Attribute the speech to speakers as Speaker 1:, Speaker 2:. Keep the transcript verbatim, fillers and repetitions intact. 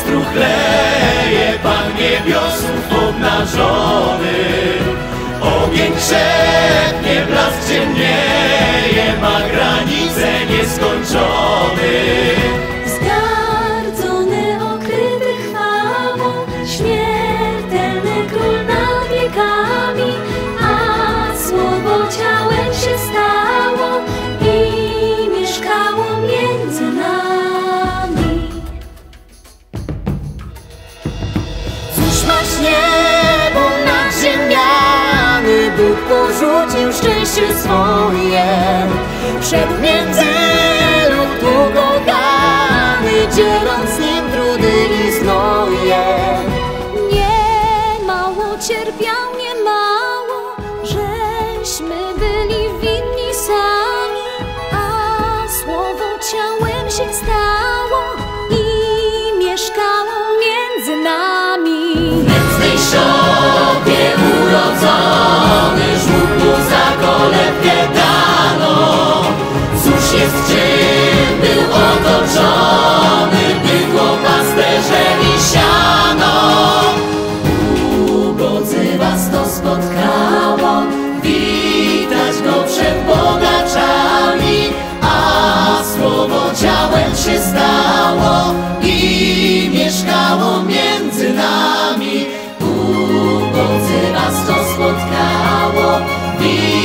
Speaker 1: struchleje Pan niebiosów obnażony. Ogień krzepnie, blask ciemnieje, ma granice nieskończony.
Speaker 2: Zgardzony, okryty chwałą, śmiertelny król nad wiekami, a słowo ciałem się stało i mieszkało między nami. Cóż masz niebo nad ziemiami, Bóg porzucił szczęście swoje, wszedł między lud ukochany, dzieląc z nim trudy i znoje. Nie mało cierpiał, nie mało, żeśmy byli winni sami, a słowo ciałem się stało i mieszkało między nami.
Speaker 1: W tej szopie urodzony, żłób mu za kolebkę dano. Cóż jest, czym był otoczony, bydło, pasterze i siano. Ubodzy was to spotkało, witać go przed bogaczami, a słowo ciałem się stało i mieszkało między nami. Ubodzy was to spotkało,